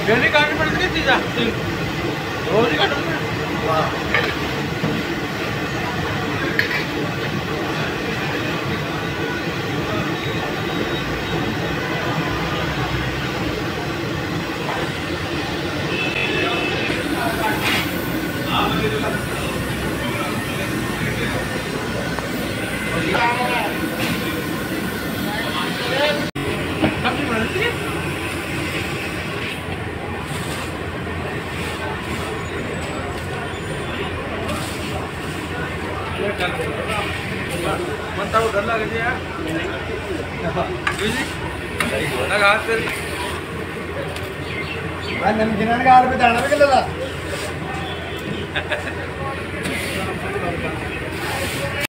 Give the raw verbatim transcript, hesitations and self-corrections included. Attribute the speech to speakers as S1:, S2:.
S1: Daily काटनी पड़ती है चीज़ रोज ही काटूंगा। मत डर लग गया लगा फिर
S2: नमकीन का पे जाना भी